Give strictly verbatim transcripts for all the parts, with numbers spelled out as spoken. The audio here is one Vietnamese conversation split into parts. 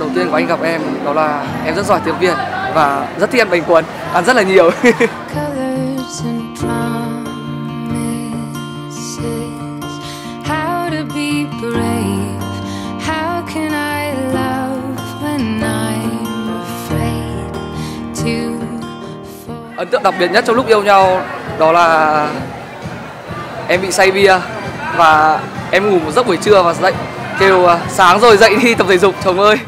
tiên của anh gặp em đó là em rất giỏi tiếng Việt và rất thích ăn bánh cuốn, ăn rất là nhiều. Ấn tượng đặc biệt nhất trong lúc yêu nhau đó là em bị say bia và em ngủ một giấc buổi trưa và dậy kêu sáng rồi dậy đi tập thể dục chồng ơi.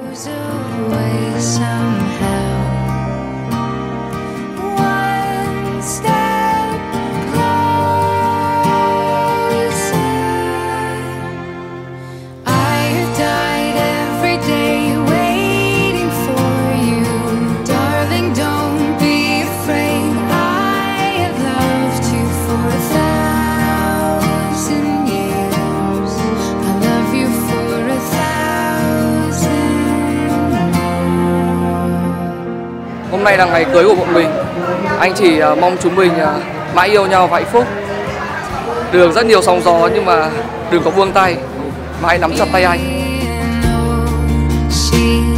Hôm nay là ngày cưới của bọn mình. Anh chỉ mong chúng mình mãi yêu nhau và hạnh phúc. Đường rất nhiều sóng gió nhưng mà đừng có buông tay, mà hãy nắm chặt tay anh.